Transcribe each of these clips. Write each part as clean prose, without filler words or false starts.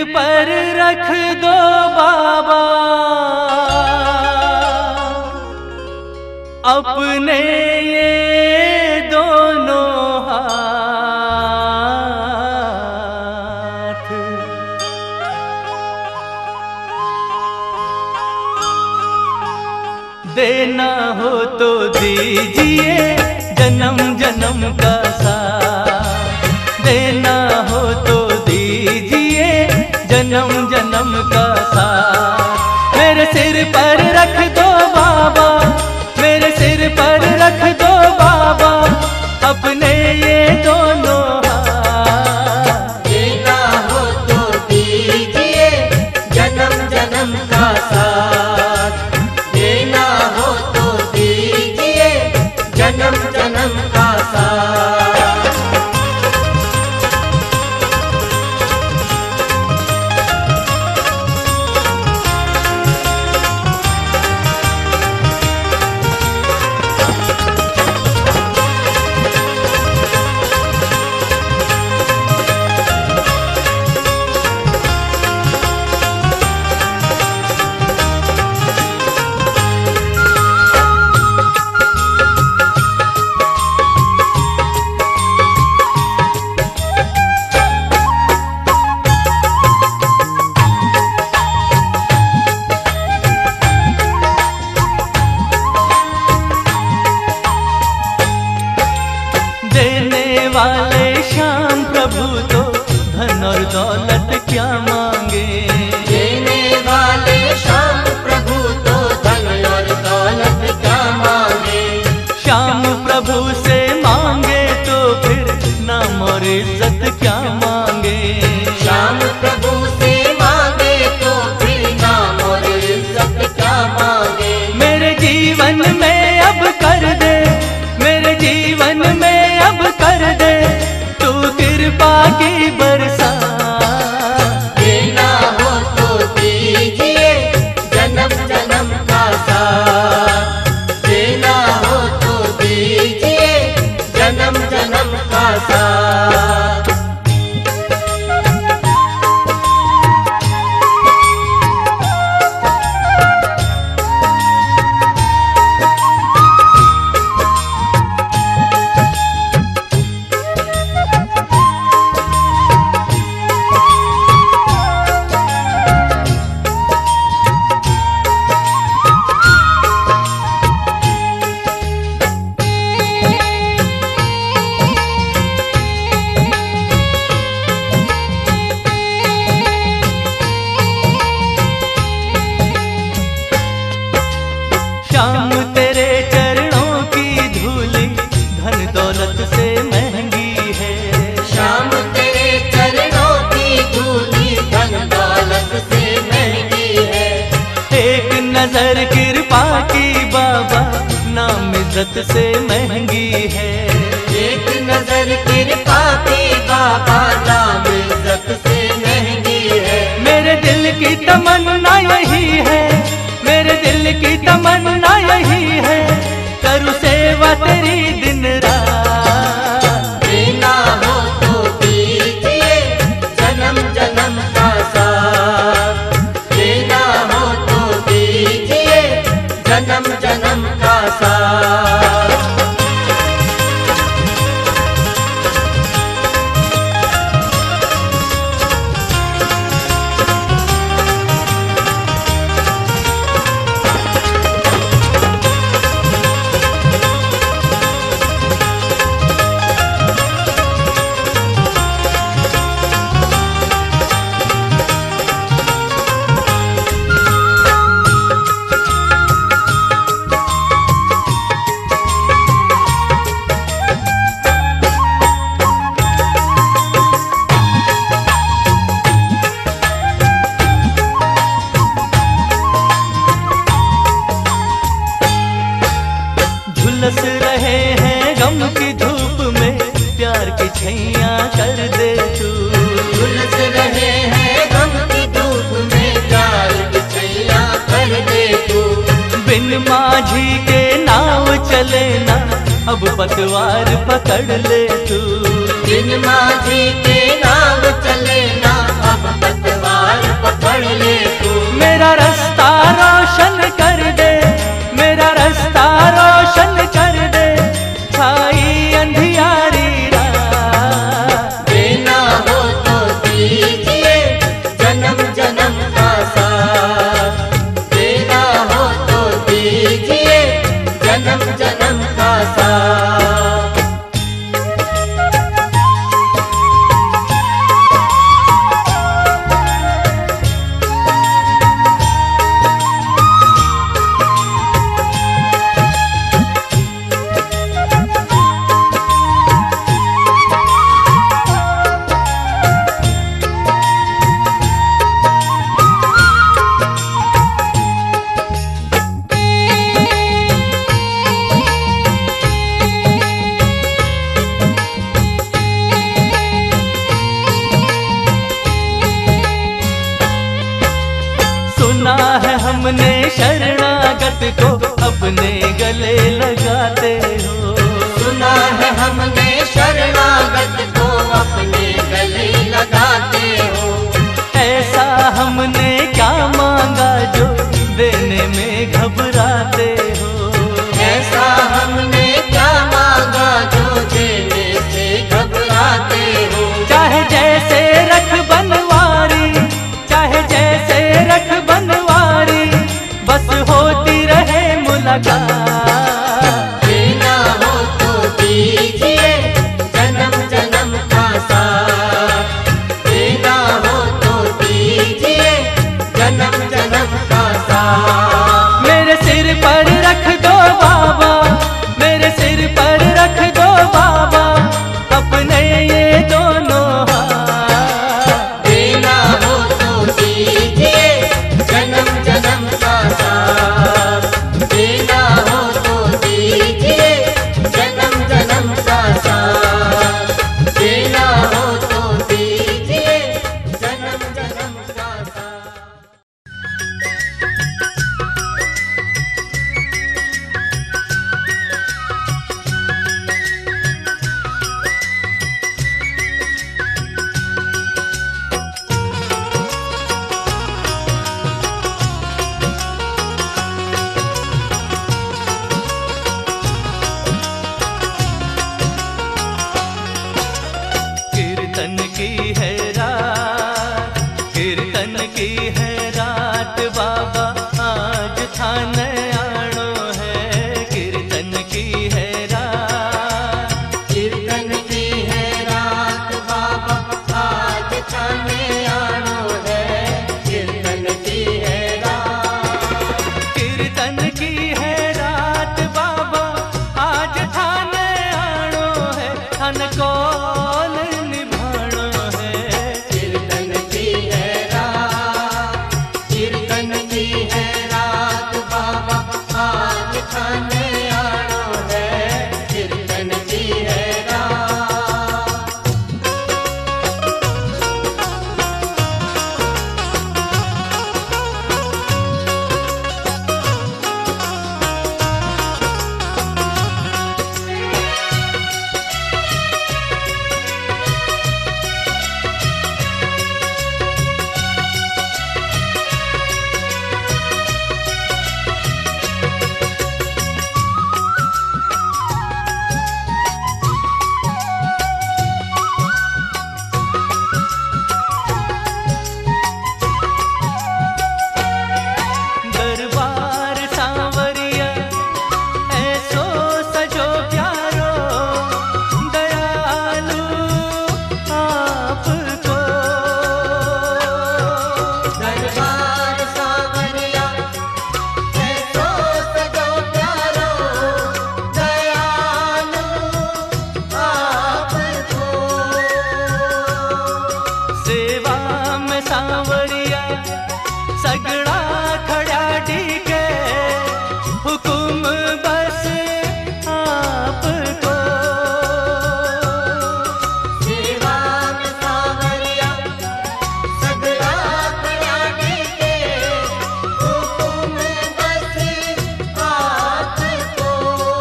पर रख दो बाबा अपने ये दोनों हाथ। देना हो तो दीजिए जन्म जन्म का साथ, देना हो तो दीजिए जन्म जन्म का साथ। मेरे सिर पर रख दो बाबा, मेरे सिर पर रख दो बाबा अपने ये दोनों हाथ। देना हो तो दीजिए जन्म जन्म का साथ, देना हो तो दीजिए जन्म जन्म का साथ। वाले श्याम प्रभु तो धन और दौलत क्या मांगे, देने वाले श्याम प्रभु तो धन और दौलत क्या मांगे। श्याम प्रभु से मांगे तो फिर नाम और इज्जत क्या मांगे, श्याम प्रभु से मांगे तो फिर नाम और इज्जत क्या मांगे। मेरे जीवन में अब कर दे, मेरे जीवन में अब कर दे तू कृपा की बरसात। देना हो तो दीजिए जन्म जन्म का साथ, देना हो तो दीजिए जन्म जन्म का साथ। श्याम तेरे चरणों की धूली धन दौलत से महंगी है, श्याम तेरे चरणों की धूली धन दौलत से महंगी है। एक नजर कृपा की बाबा नाम इज्जत से महंगी है, एक नजर कृपा की बाबा नाम इज्जत से महंगी है। मेरे दिल की तमन्ना यही है, मेरे दिल की तमन्ना यही है करूँ सेवा तेरी दिन रात। देना हो तो दीजिए जन्म जन्म का साथ, देना हो तो दीजिए जन्म जन्म का साथ। झुलस रहे हैं गम की धूप में प्यार की छैया कर दे तू, झुलस रहे हैं गम की धूप में प्यार की छैया कर दे तू। बिन माझी के नाव चले ना अब पतवार पकड़ ले तू, बिन माझी के नाव चले ना अब पतवार भक्त को अपने गले लगाते हो। सुना है हमने शरणागत को अपने गले लगाते हो। ऐसा हमने क्या मांगा जो देने में घबराते हो। ऐसा हमने क्या मांगा जो देने से घबराते हो। चाहे जैसे रख बनवारी, चाहे जैसे रख बनवारी, बस होती रहे मुलाकात। देना हो तो दीजिए जन्म जन्म का साथ। देना हो तो दीजिए जन्म जन्म का साथ। मेरे सिर पर रख दो बाबा, मेरे सिर पर रख दो बाबा, अपने ये दोनों हाथ। देना हो तो दीजिए जन्म जन्म का साथ। देना हो तो दीजिए जन्म जन्म का साथ। देना हो तो दीजिए जन्म जन्म का साथ। कीर्तन की है रात, कीर्तन की है रात बाबा, आज थाने आनो है। कीर्तन की है रात, कीर्तन की है रात बाबा, आज थाने आनो है। कीर्तन की है रात। कीर्तन की है रात बाबा, आज थाने आनो है। थान कौन निभानो है। कीर्तन की है रात। कीर्तन की है रात बाबा, आज थाने आनो है। कीर्तन की है रात। दरबार सांवरिया ऐसो सजो प्यारो, दयालु आपको। दरबार सांवरिया ऐसो सजो प्यारो, दयालु आपको। सेवा में सांवरिया सगड़ा खड़ा डीके, हुकुम बस आपको। सेवा में सांवरिया सगड़ा खड़ा डीके, हुकुम बस आपको।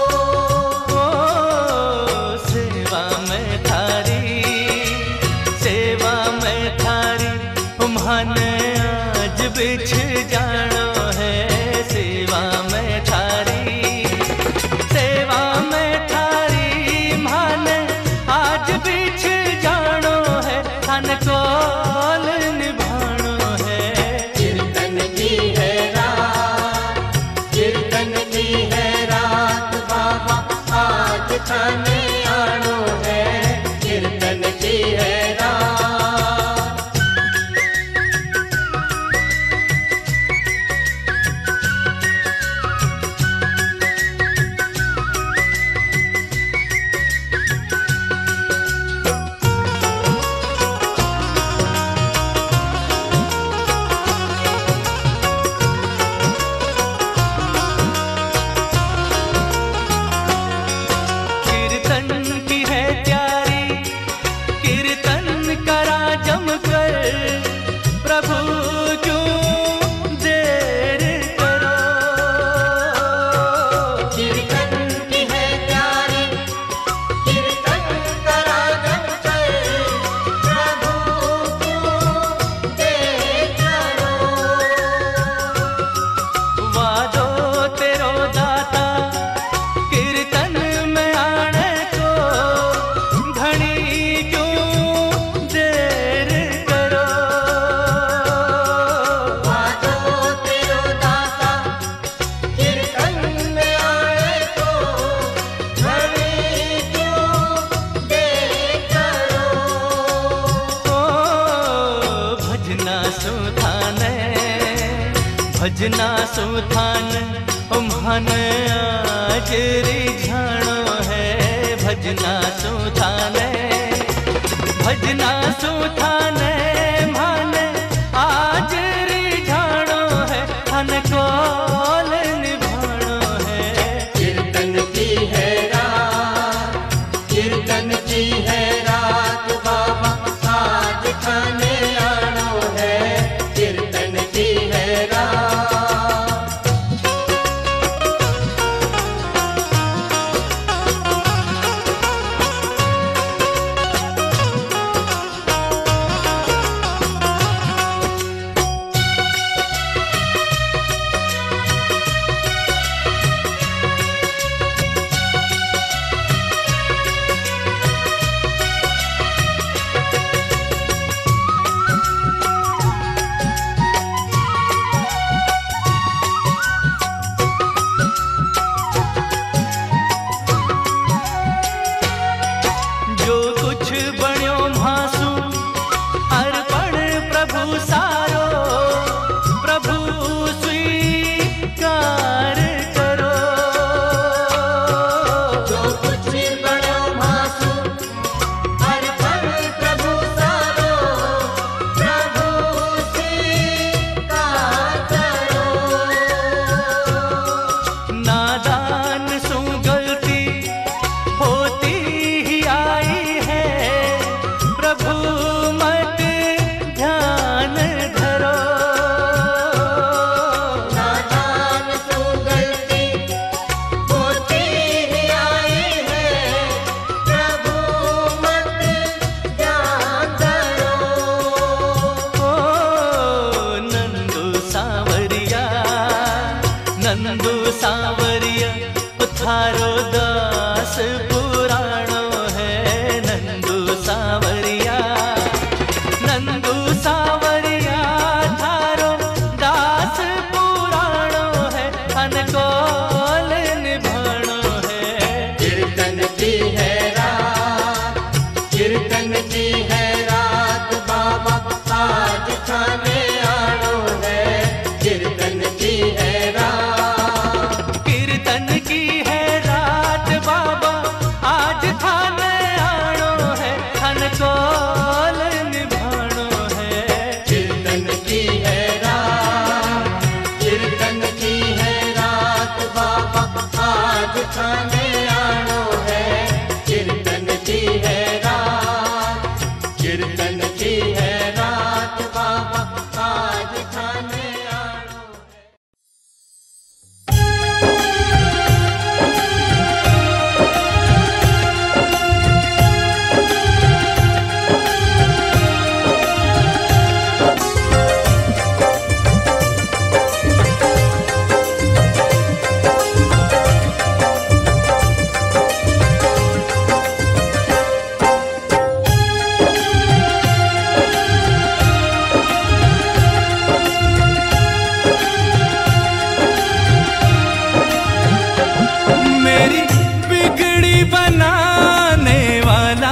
ओ सेवा में थारी, सेवा में थारी, तुम्हाने आज बिछ जानो है। सेवा में थारी, सेवा में थारी, माने आज बिछ जानो है। थान कौन निभानो है। कीर्तन की है रात। कीर्तन की है रात बाबा, आज थाने आनो है। कीर्तन की है रात। कीर्तन की है प्यारी, कीर्तन भजना सुथान उम्हन आज रिझाणो है, भजना सुथान भजना सुथान मान आज रिझाणो है, हन कोल निभाणो है। कीर्तन की है रात, कीर्तन की है रात बाबा आज खाने आनो है, कीर्तन की है रात। नंदू सांवरिया थारो दास पुराणो है, नंदू सांवरिया थारो दास पुराणो है, अनकोल निभाणो है। कीर्तन की है रात, कीर्तन की है रात बाबा आज खाने आनो है, कीर्तन की है रात। कीर्तन की है रात बाबा आज खाने आनो है, अनकोल निभाणो है। कीर्तन की है रात, कीर्तन की है रात बाबा आज खाने आनो है, कीर्तन की है रात, कीर्तन की है रात बाबा आज खाने आनो है। मेरी बिगड़ी बनाने वाला,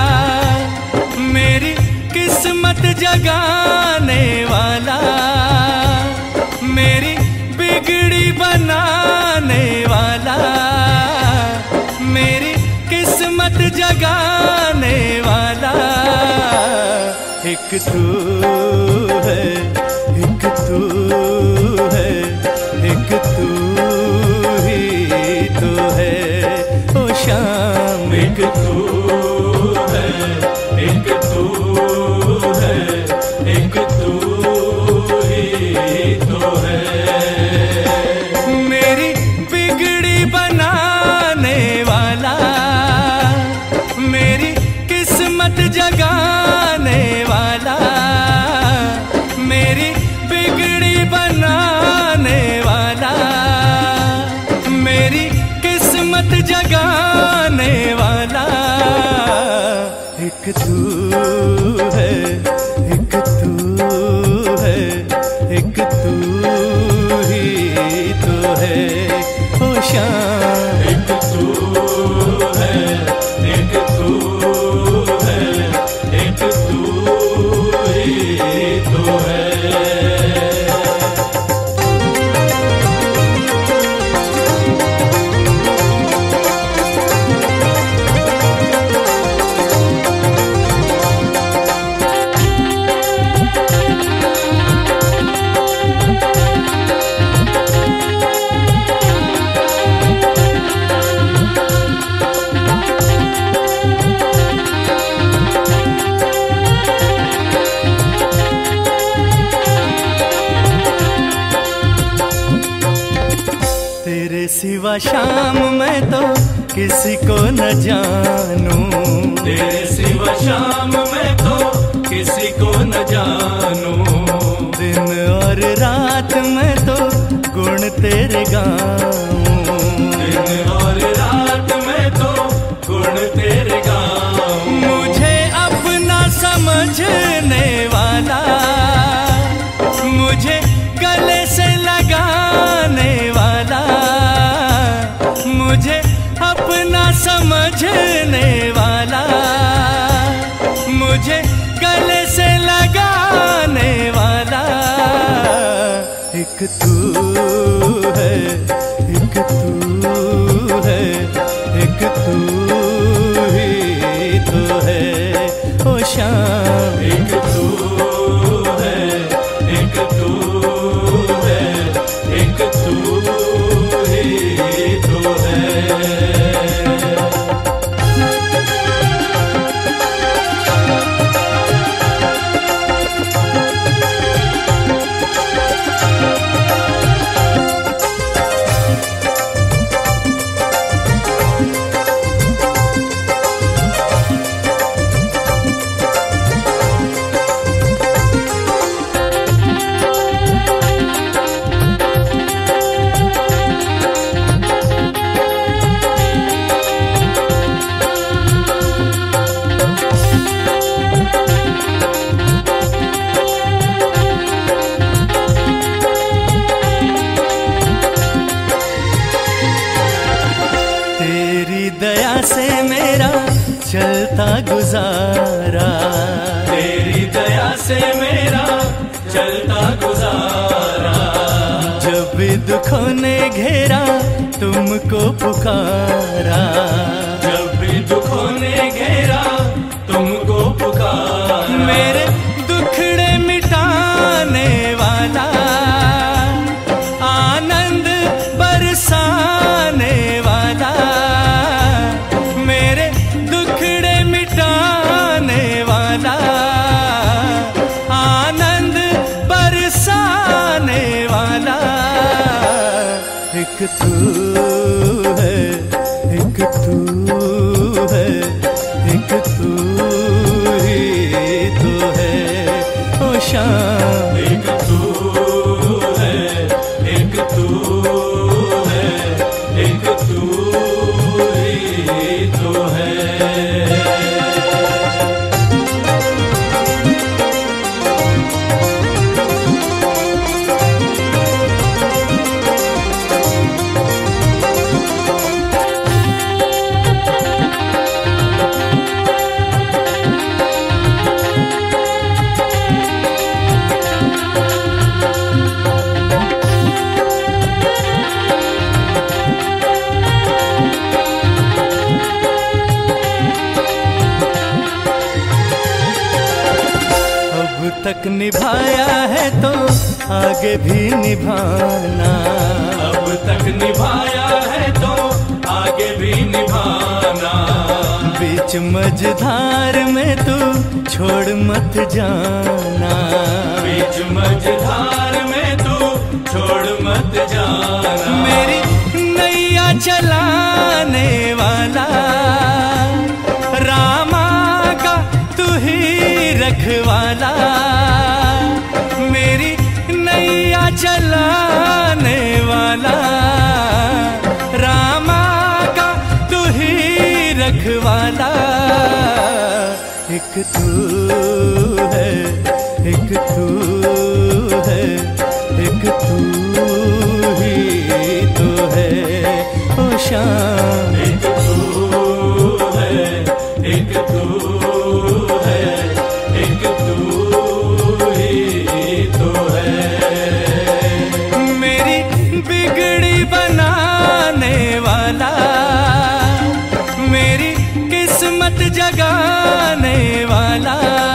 मेरी किस्मत जगाने वाला, मेरी बिगड़ी बनाने वाला, मेरी किस्मत जगाने वाला, एक तू है, एक तू है, एक तू ही तो है ओ शाम। एक तू है, एक तू है, एक तू ही तो है। मेरी बिगड़ी बनाने वाला, मेरी किस्मत जगाने वाला, मेरी बिगड़ी बनाने वाला, मेरी किस्मत जगाने वाला, एक तू है, एक तू है, एक तू ही तो है ओ शाम। एक तू है, एक तू है, एक तू ही तो है। शाम मैं तो किसी को न जानूं, तेरे सिवा शाम मैं तो किसी को न जानूं। दिन और रात मैं तो गुण तेरे गाऊं, दिन और रात मैं तो गुण तेरे गाऊं। मुझे अपना समझने वाला, मुझे गले से लगाने वाला, मुझे अपना समझने वाला, मुझे गले से लगाने वाला, एक तू है, एक तू है, एक तू ही तो है ओ शाम। एक तू है, एक तू है, एक तू ही तो है। दया से मेरा चलता गुजारा, तेरी दया से मेरा चलता गुजारा। जब भी दुखों ने घेरा तुमको पुकारा, जब भी दुखों ने घेरा तुमको पुकारा। मेरे दुखड़े मिटाने वाला, आनंद बरसाने वाला, मेरे दुखड़े मिटाने वाला, आनंद बरसाने वाला, एक तू है, एक तू है, एक तू ही तो है ओ शाम। एक तू है, एक तू है, एक तू ही तो है। तक निभाया है तो आगे भी निभाना, अब तक निभाया है तो आगे भी निभाना। बीच मझधार में तू छोड़ मत जाना, बीच मझधार में तू छोड़ मत जाना। मेरी नैया चलाने वाला, रामा का तू ही रखवाला, मेरी नैया चलाने वाला, रामा का तू ही रखवाला, एक तू है, एक तू है, एक तू ही तो है ओ शाम। एक तू है, एक तू है, एक तू ही तो है। मेरी बिगड़ी बनाने वाला, मेरी किस्मत जगाने वाला,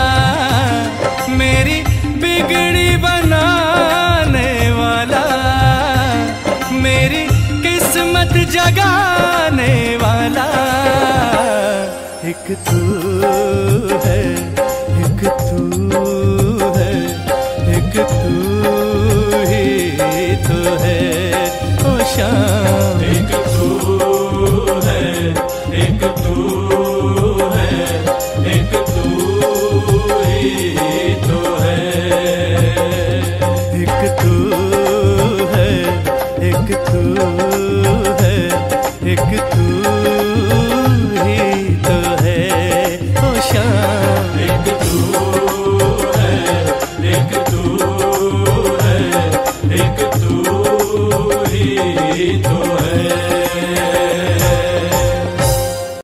मेरी बिगड़ी बनाने वाला, मेरी किस्मत जगाने वाला, एक तू है,